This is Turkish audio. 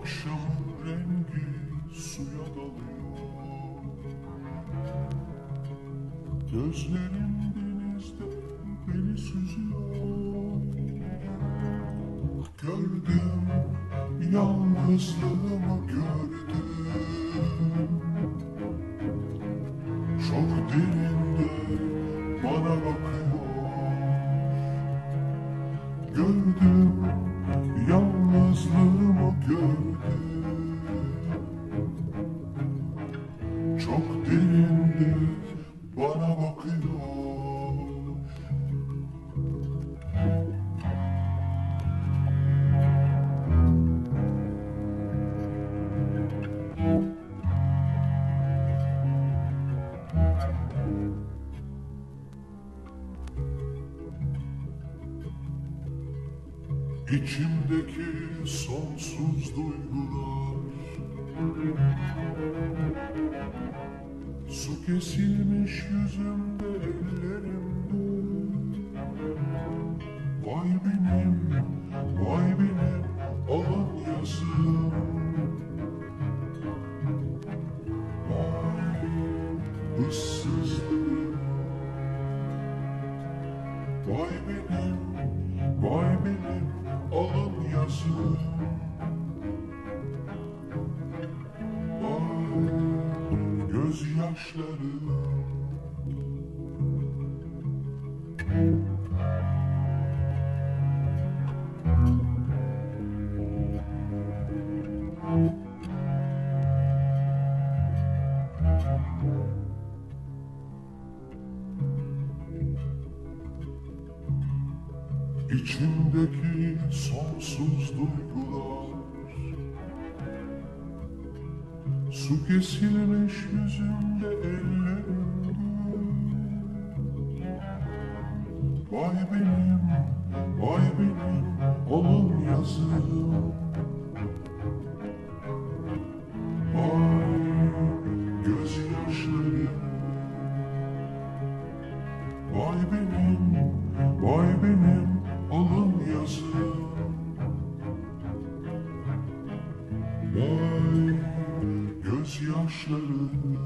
Akşamın rengi suya dalıyor. Gözlerim denizde beni süzüyor. Gördüm, yalnızlığımı gördüm. Çok derinde bana bakıyor. Gördüm, yalnızlığımı gördüm. Çok derinde bana bakıyor. İçimdeki sonsuz duygular su kesilmiş yüzümde, ellerimde. Vay benim, vay benim alın yazım. Vay ıssızlığım. Vay benim, vay benim alın yazım. Vay gözyaşlarım. İçimdeki sonsuz duygular su kesilmiş yüzümde, ellerimde. Vay benim, vay benim alın yazım. Vay gözyaşlarım. Vay benim, vay benim alın yazım. Vay gözyaşlarım.